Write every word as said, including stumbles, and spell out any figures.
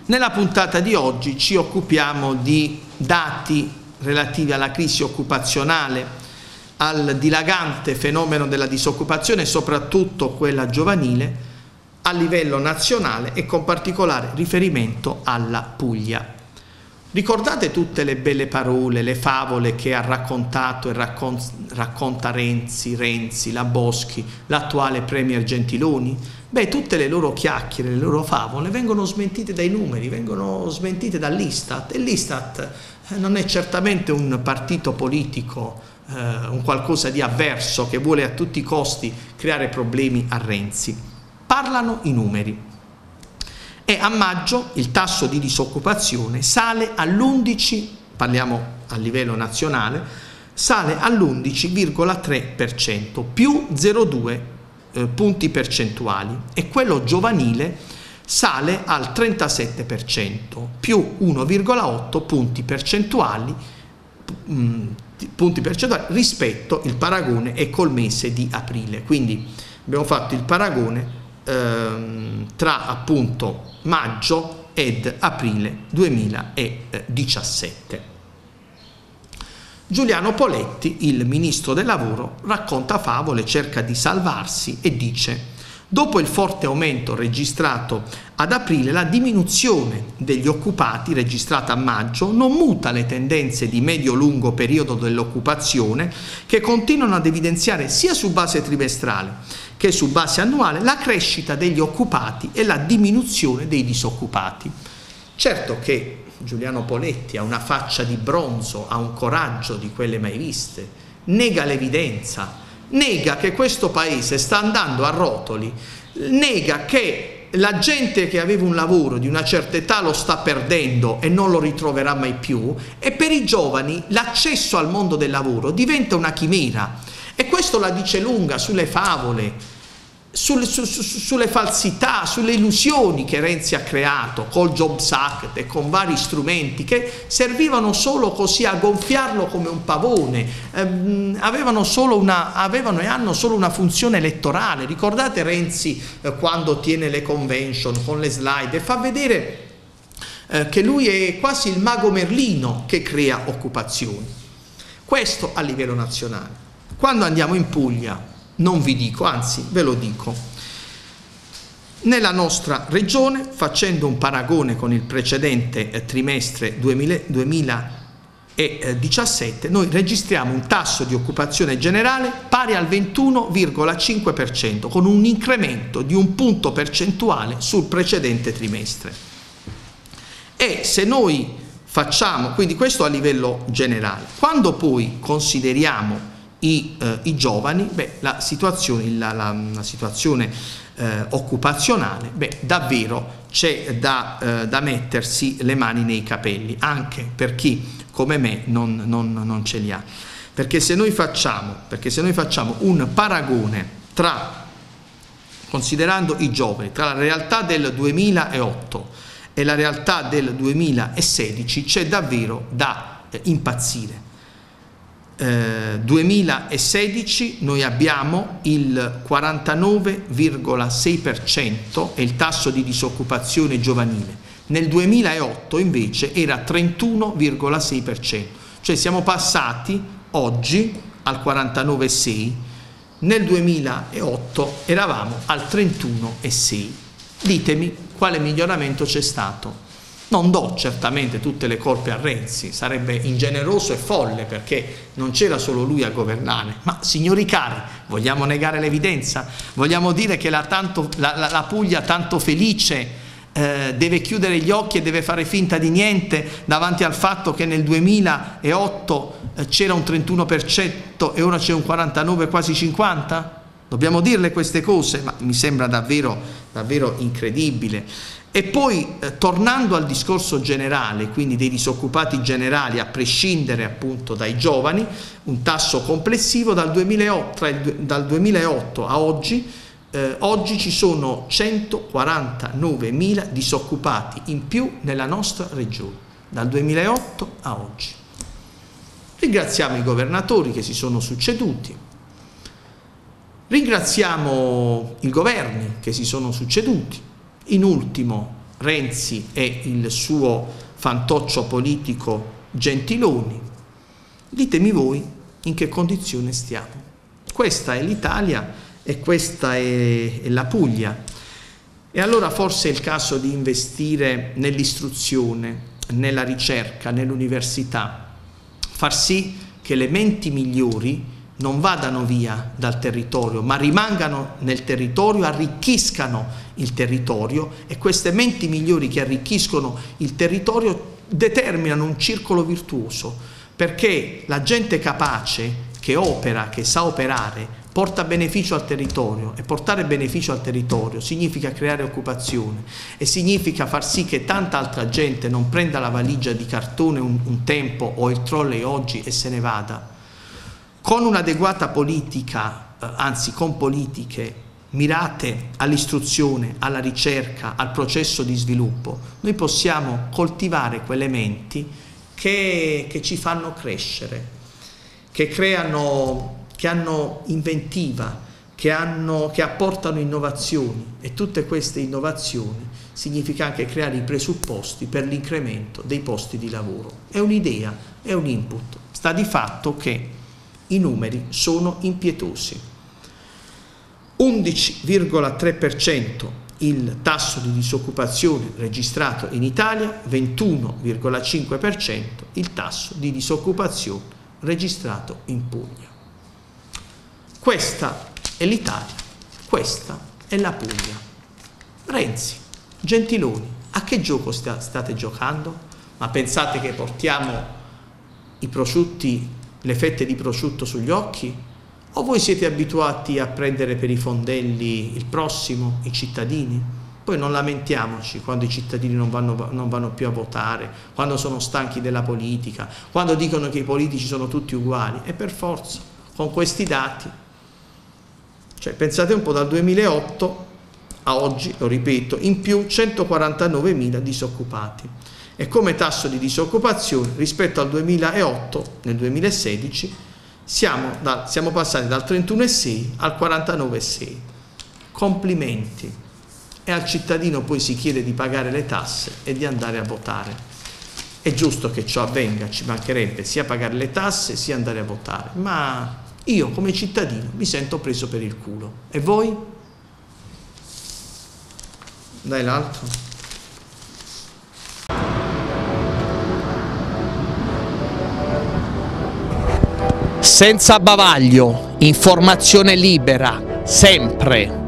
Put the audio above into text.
Nella puntata di oggi ci occupiamo di dati relativi alla crisi occupazionale, al dilagante fenomeno della disoccupazione, soprattutto quella giovanile, a livello nazionale e con particolare riferimento alla Puglia. Ricordate tutte le belle parole, le favole che ha raccontato e raccon racconta Renzi, Renzi, la Boschi, l'attuale Premier Gentiloni? Beh, tutte le loro chiacchiere, le loro favole vengono smentite dai numeri, vengono smentite dall'Istat, e l'Istat non è certamente un partito politico, eh, un qualcosa di avverso che vuole a tutti i costi creare problemi a Renzi. Parlano i numeri. E a maggio il tasso di disoccupazione sale all'undici, parliamo a livello nazionale, sale all'undici virgola tre per cento, più zero virgola due eh, punti percentuali, e quello giovanile sale al trentasette per cento, più uno virgola otto punti percentuali, mh, punti percentuali rispetto, il paragone è col mese di aprile. Quindi abbiamo fatto il paragone tra appunto maggio ed aprile duemiladiciassette. Giuliano Poletti, il ministro del lavoro, racconta favole, cerca di salvarsi e dice: dopo il forte aumento registrato ad aprile, la diminuzione degli occupati registrata a maggio non muta le tendenze di medio-lungo periodo dell'occupazione, che continuano ad evidenziare sia su base trimestrale che su base annuale la crescita degli occupati e la diminuzione dei disoccupati. Certo che Giuliano Poletti ha una faccia di bronzo, ha un coraggio di quelle mai viste, nega l'evidenza, nega che questo paese sta andando a rotoli, nega che la gente che aveva un lavoro di una certa età lo sta perdendo e non lo ritroverà mai più, e per i giovani l'accesso al mondo del lavoro diventa una chimera. E questo la dice lunga sulle favole, sulle, su, su, sulle falsità, sulle illusioni che Renzi ha creato col Jobs Act e con vari strumenti che servivano solo così a gonfiarlo come un pavone, ehm, avevano, solo una, avevano e hanno solo una funzione elettorale. Ricordate Renzi eh, quando tiene le convention con le slide e fa vedere eh, che lui è quasi il mago Merlino che crea occupazioni. Questo a livello nazionale. Quando andiamo in Puglia, non vi dico, anzi ve lo dico, nella nostra regione, facendo un paragone con il precedente eh, trimestre duemiladiciassette, noi registriamo un tasso di occupazione generale pari al ventuno virgola cinque per cento, con un incremento di un punto percentuale sul precedente trimestre. E se noi facciamo, quindi questo a livello generale, quando poi consideriamo I, eh, i giovani, beh, la situazione, la, la, la situazione eh, occupazionale, beh, davvero c'è da, eh, da mettersi le mani nei capelli, anche per chi come me non, non, non ce li ha. Perché se noi facciamo, perché se noi facciamo un paragone tra, considerando i giovani, tra la realtà del duemilaotto e la realtà del duemilasedici, c'è davvero da eh, impazzire. Eh, duemilasedici noi abbiamo il quarantanove virgola sei per cento e il tasso di disoccupazione giovanile, nel duemilaotto invece era trentuno virgola sei per cento, cioè siamo passati oggi al quarantanove virgola sei, nel duemilaotto eravamo al trentuno virgola sei. Ditemi quale miglioramento c'è stato. Non do certamente tutte le colpe a Renzi, sarebbe ingeneroso e folle, perché non c'era solo lui a governare, ma signori cari, vogliamo negare l'evidenza? Vogliamo dire che la, tanto, la, la, la Puglia tanto felice eh, deve chiudere gli occhi e deve fare finta di niente davanti al fatto che nel duemilaotto eh, c'era un trentuno per cento e ora c'è un quarantanove, quasi cinquanta? Dobbiamo dirle queste cose? Ma mi sembra davvero, davvero incredibile. E poi, eh, tornando al discorso generale, quindi dei disoccupati generali, a prescindere appunto dai giovani, un tasso complessivo dal duemilaotto, tra il, dal duemilaotto a oggi, eh, oggi ci sono centoquarantanovemila disoccupati in più nella nostra regione, dal duemilaotto a oggi. Ringraziamo i governatori che si sono succeduti, ringraziamo i governi che si sono succeduti. In ultimo Renzi e il suo fantoccio politico Gentiloni. Ditemi voi in che condizione stiamo. Questa è l'Italia e questa è, è la Puglia. E allora forse è il caso di investire nell'istruzione, nella ricerca, nell'università, far sì che le menti migliori non vadano via dal territorio, ma rimangano nel territorio, arricchiscano il territorio, e queste menti migliori che arricchiscono il territorio determinano un circolo virtuoso, perché la gente capace, che opera, che sa operare, porta beneficio al territorio, e portare beneficio al territorio significa creare occupazione e significa far sì che tanta altra gente non prenda la valigia di cartone un, un tempo o il trolley oggi e se ne vada. Con un'adeguata politica, eh, anzi con politiche mirate all'istruzione, alla ricerca, al processo di sviluppo, noi possiamo coltivare quelle menti che, che ci fanno crescere, che creano, che hanno inventiva, che, hanno, che apportano innovazioni, e tutte queste innovazioni significa anche creare i presupposti per l'incremento dei posti di lavoro. È un'idea, è un input. Sta di fatto che i numeri sono impietosi. undici virgola tre per cento il tasso di disoccupazione registrato in Italia, ventuno virgola cinque per cento il tasso di disoccupazione registrato in Puglia. Questa è l'Italia, questa è la Puglia. Renzi, Gentiloni, a che gioco sta, state giocando? Ma pensate che portiamo i prosciutti, le fette di prosciutto sugli occhi? O voi siete abituati a prendere per i fondelli il prossimo, i cittadini? Poi non lamentiamoci quando i cittadini non vanno, non vanno più a votare, quando sono stanchi della politica, quando dicono che i politici sono tutti uguali. E per forza, con questi dati, cioè pensate un po', dal duemilaotto a oggi, lo ripeto, in più centoquarantanovemila disoccupati. E come tasso di disoccupazione rispetto al duemilaotto, nel duemilasedici, siamo, da, siamo passati dal trentuno virgola sei al quarantanove virgola sei. Complimenti. E al cittadino poi si chiede di pagare le tasse e di andare a votare. È giusto che ciò avvenga, ci mancherebbe sia pagare le tasse sia andare a votare, ma io come cittadino mi sento preso per il culo. E voi? Dai l'altro. Senza bavaglio, informazione libera, sempre.